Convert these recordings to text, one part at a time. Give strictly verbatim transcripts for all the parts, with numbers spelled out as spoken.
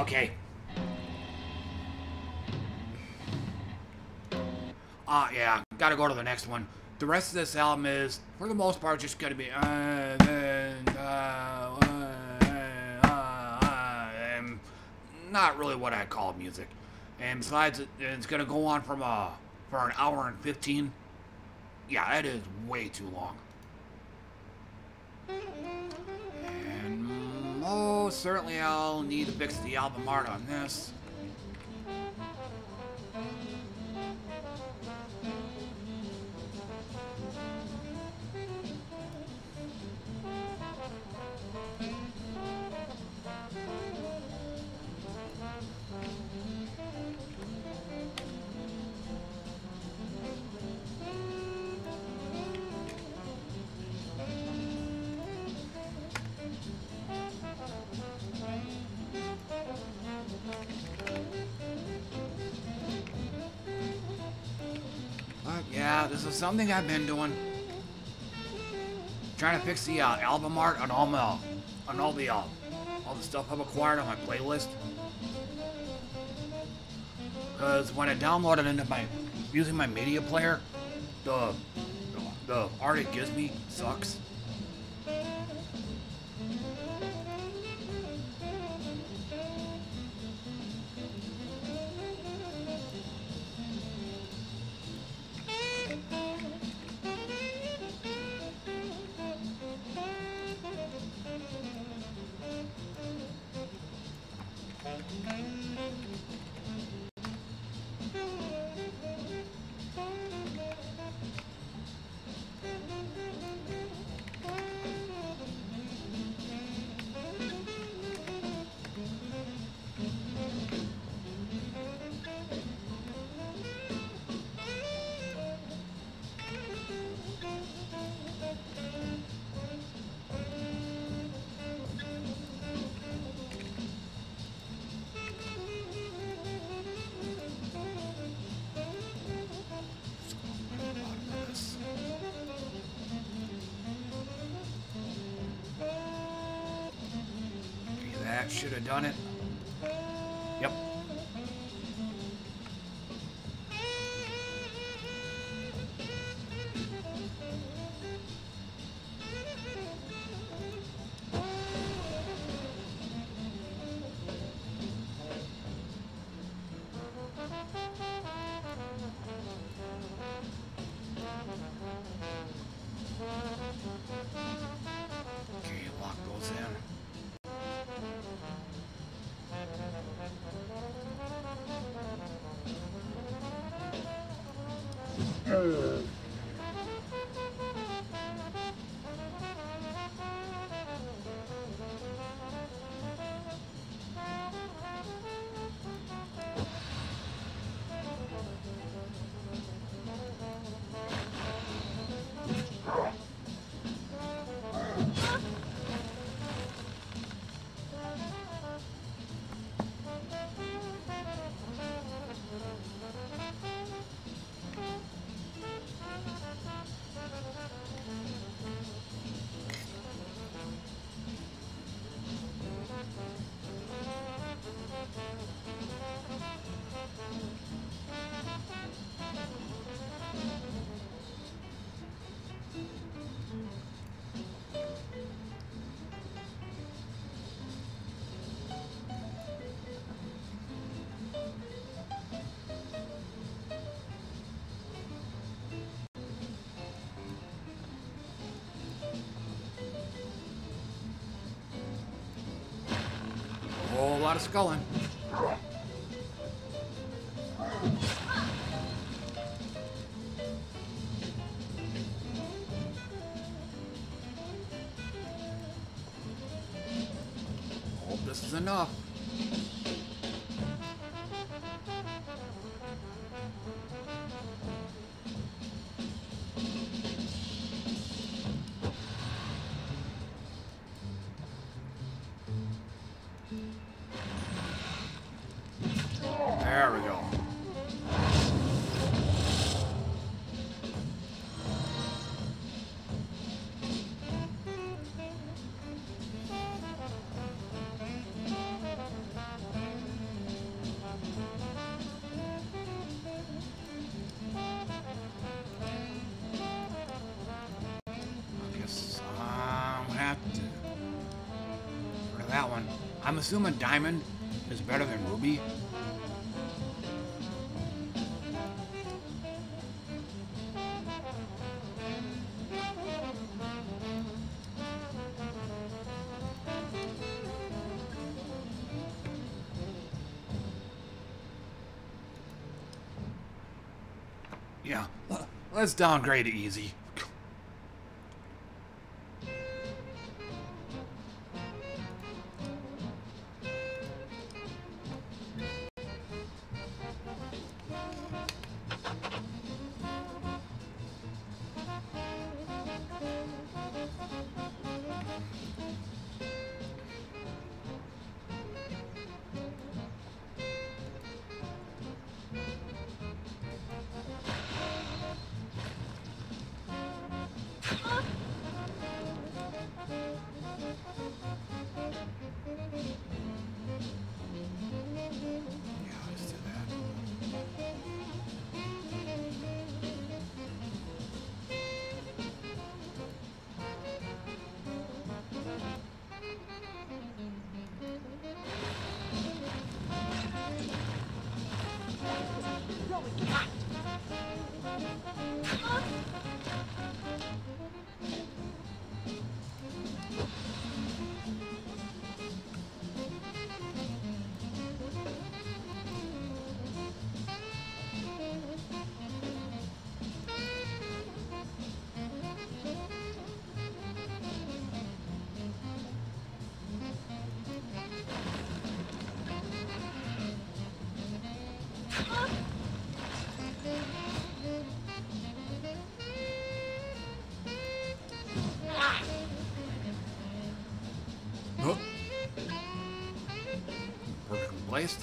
Okay. Ah, uh, yeah, gotta go to the next one. The rest of this album is, for the most part, just gonna be, uh, uh, uh, uh, uh, and not really what I call music. And besides, it's gonna go on from, uh, for an hour and fifteen. Yeah, it is way too long. And most certainly I'll need to fix the album art on this. Yeah, this is something I've been doing. Trying to fix the uh, album art on all my, on all the, uh, all the stuff I've acquired on my playlist. Because when I download it into my, using my media player, the, the, the art it gives me sucks. Should have done it. Yep. Okay, lock those in. Whole lot of sculling. Hope this is enough. There we go. I'm assuming Diamond is better than Ruby. Yeah, let's downgrade to easy. Oh. Perfectly placed.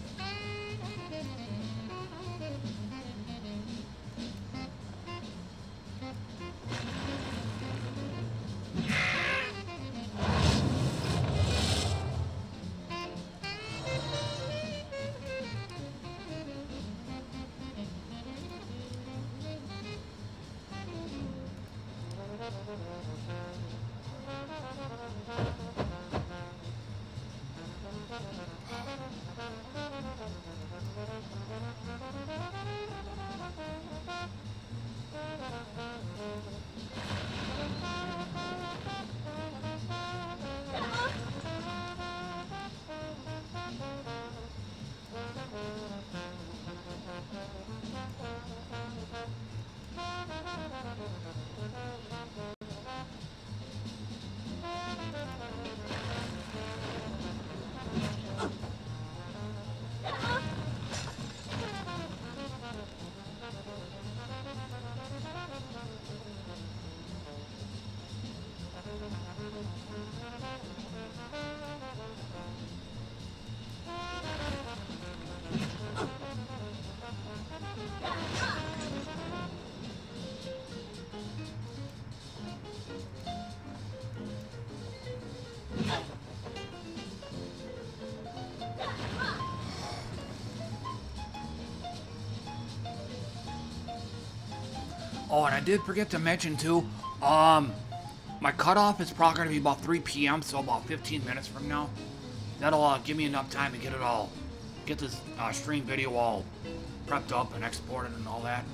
Oh, and I did forget to mention too, um, my cutoff is probably going to be about three P M, so about fifteen minutes from now. That'll uh, give me enough time to get it all, get this uh, stream video all prepped up and exported and all that.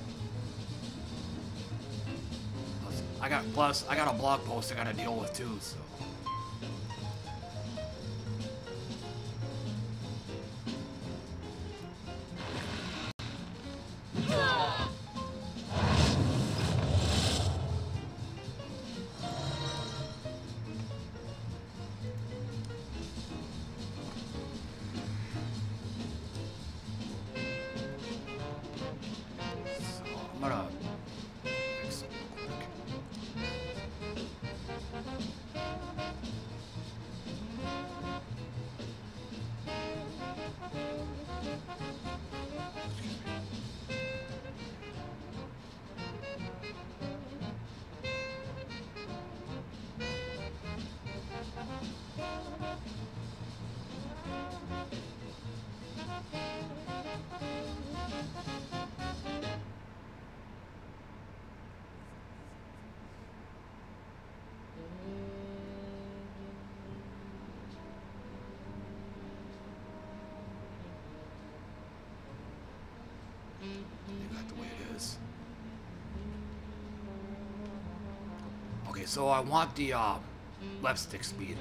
Plus, I got, plus, I got a blog post I got to deal with too, so. Leave that the way it is. Okay, so I want the uh, left stick speed.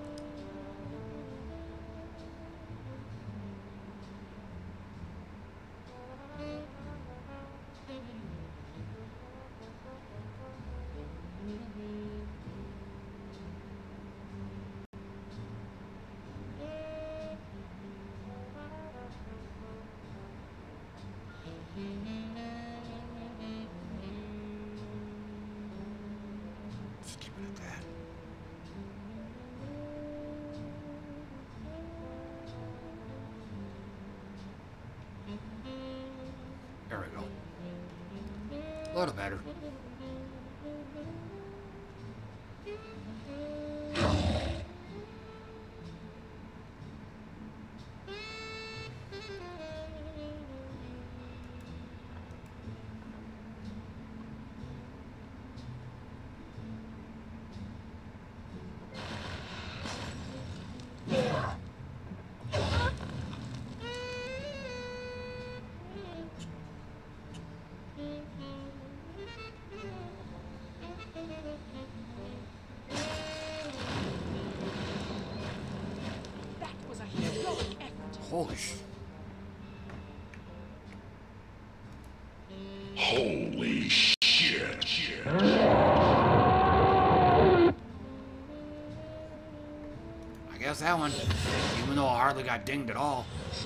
Just keep it at that. There we go. A little better. Holy sh... Holy shit. shit. I guess that one, even though I hardly got dinged at all.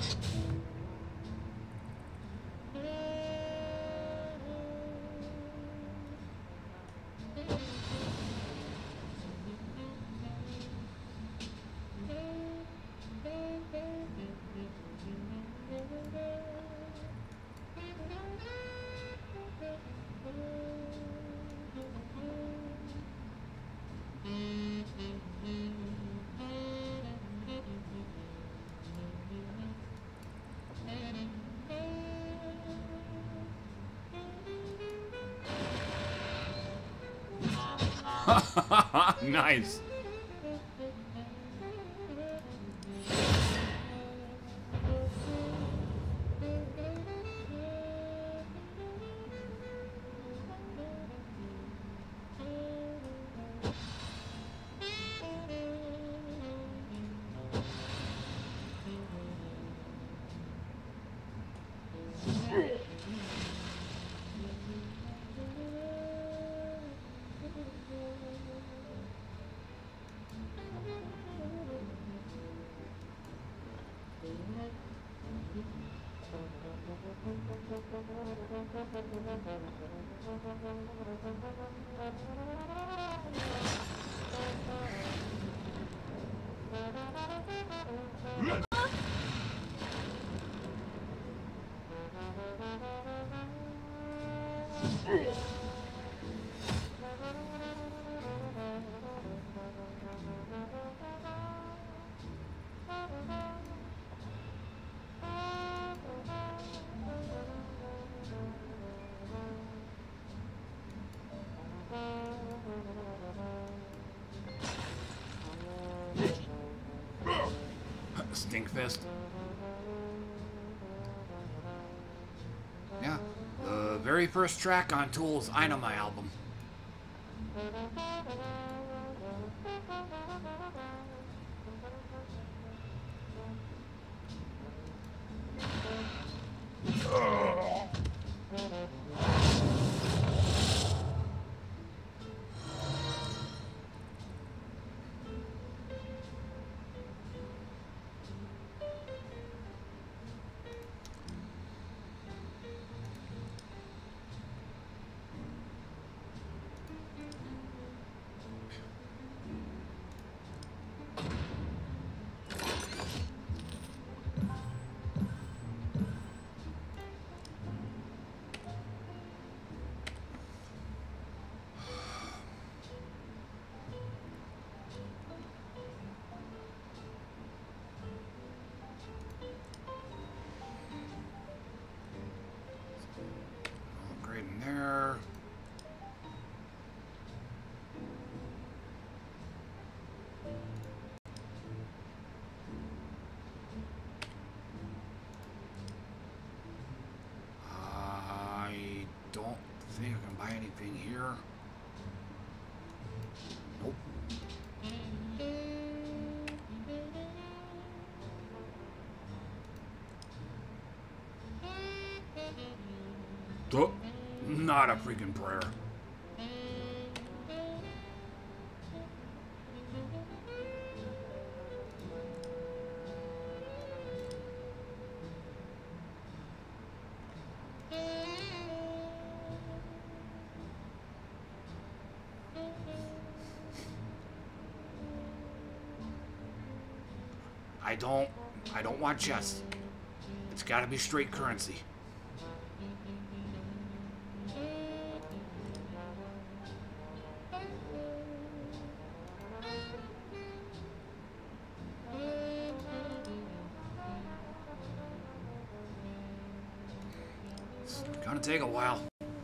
Nice. Stinkfist. Yeah, the very first track on Tool's Einama album. think I can buy anything here? Nope. Oh, not a freaking prayer. I don't, I don't want chess. It's gotta be straight currency. It's gonna take a while.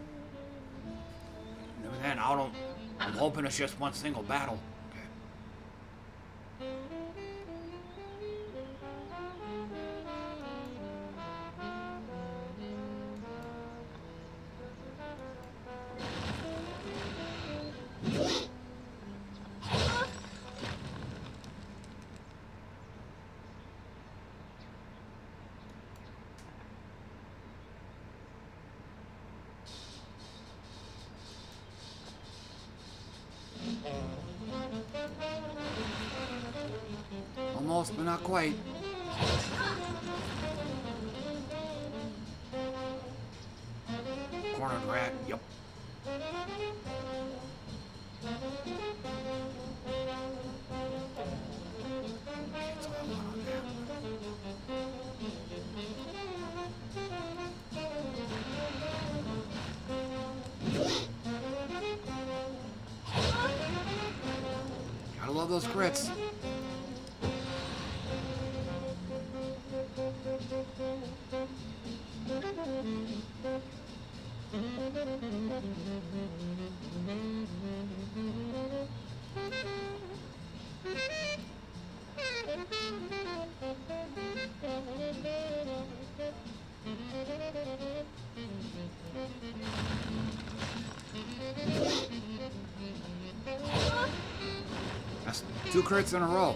And then I don't, I'm hoping it's just one single battle. Almost, but not quite. Cornered rat, yep. That's all I want on that. Gotta love those crits. That's two crits in a row.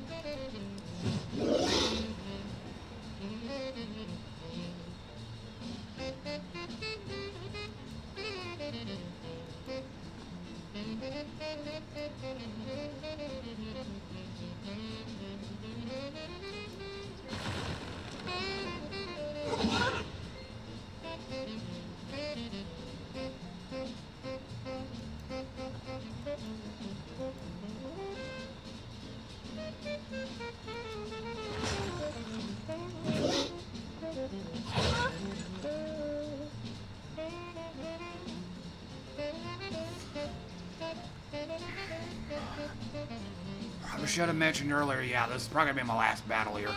I should have mentioned earlier, yeah, this is probably gonna be my last battle here.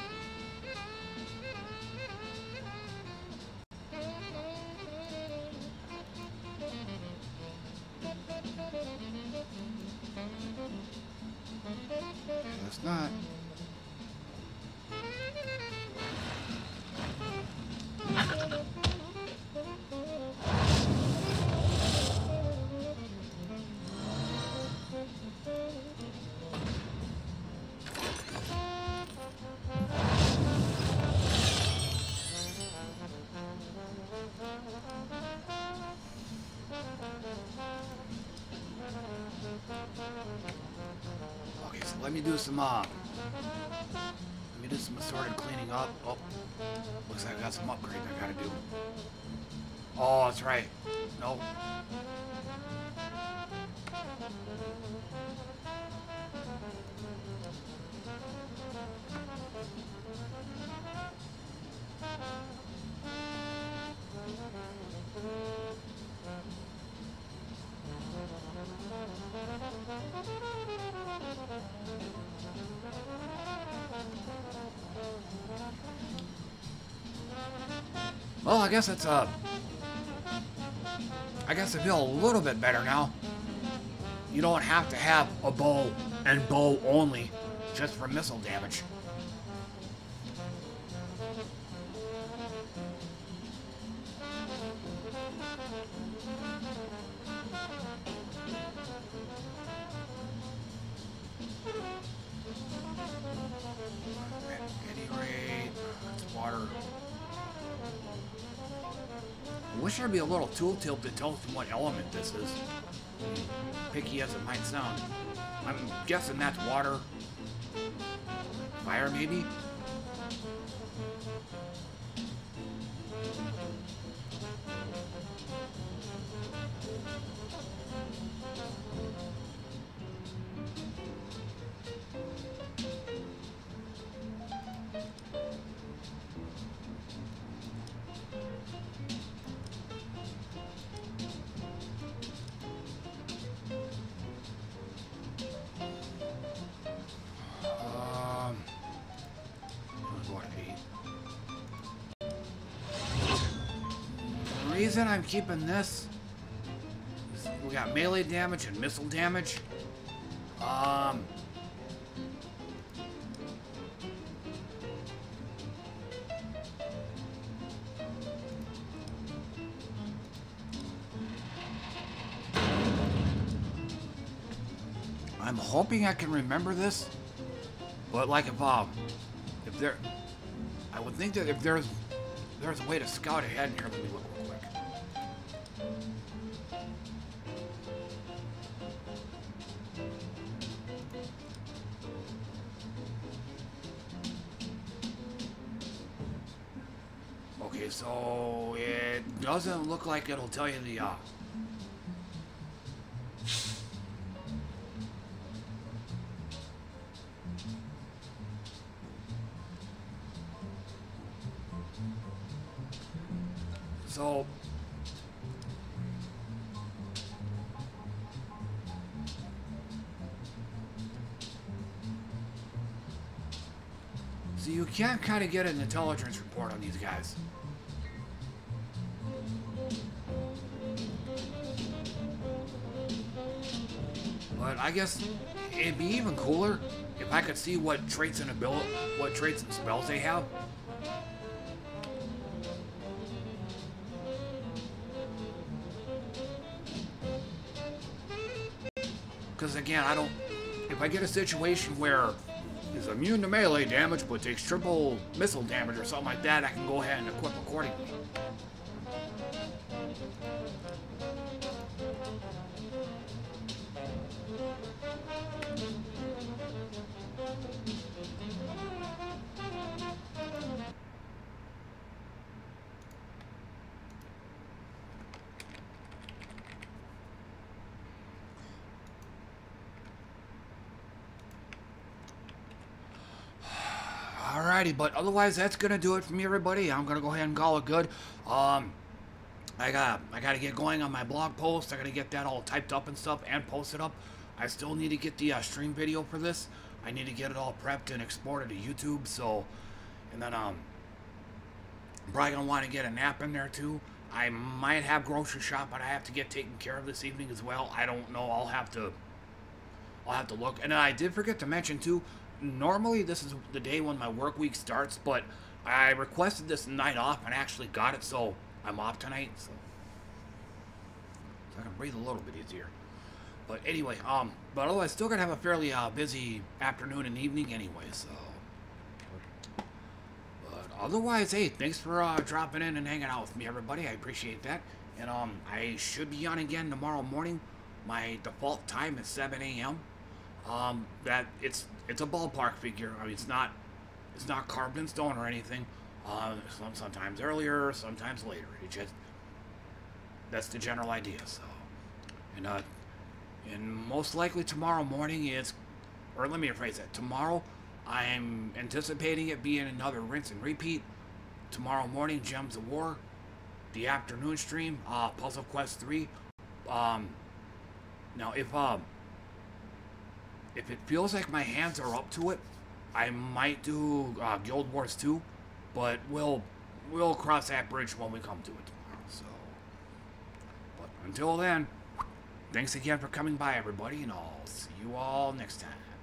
It's not. Okay, so let me do some, uh, let me do some assorted cleaning up. Oh, looks like I got some upgrades I gotta do. Oh, that's right. Nope. Well, I guess it's, uh, I guess I feel a little bit better now. You don't have to have a bow and bow only just for missile damage. At any rate, it's water. I wish there'd be a little tooltip that tells them what element this is. Picky as it might sound. I'm guessing that's water. Fire, maybe? The reason I'm keeping this is we got melee damage and missile damage. Um, I'm hoping I can remember this, but like if um, if there, I would think that if there's there's a way to scout ahead in here. Let me look real quick. Okay, so it doesn't look like it'll tell you the uh so so you can't kind of get an intelligence report on these guys. But I guess it'd be even cooler if I could see what traits and ability, what traits and spells they have. Because again, I don't. If I get a situation where he's immune to melee damage but takes triple missile damage or something like that, I can go ahead and equip accordingly. Alrighty, but otherwise that's gonna do it for me, everybody. I'm gonna go ahead and call it good. Um, I got I gotta get going on my blog post. I gotta get that all typed up and stuff and posted up. I still need to get the uh, stream video for this. I need to get it all prepped and exported to YouTube. So, and then um, I'm probably gonna want to get a nap in there too. I might have grocery shop, but I have to get taken care of this evening as well. I don't know. I'll have to. I'll have to look. And I did forget to mention too. Normally this is the day when my work week starts, but I requested this night off and actually got it, so I'm off tonight, so, so I can breathe a little bit easier. But anyway, um, but otherwise still gonna have a fairly uh, busy afternoon and evening anyway, so. But otherwise, hey, thanks for uh, dropping in and hanging out with me, everybody. I appreciate that. And um, I should be on again tomorrow morning. My default time is seven A M Um, that it's it's a ballpark figure. I mean, it's not it's not carved in stone or anything. Uh, some, sometimes earlier, sometimes later. It just that's the general idea. So, and uh, and most likely tomorrow morning is, or let me rephrase that. Tomorrow, I'm anticipating it being another rinse and repeat. Tomorrow morning, Gems of War, the afternoon stream, uh, Puzzle Quest three. Um, now if um. If it feels like my hands are up to it, I might do uh, Guild Wars two, but we'll we'll cross that bridge when we come to it tomorrow. So, but until then, thanks again for coming by, everybody, and I'll see you all next time.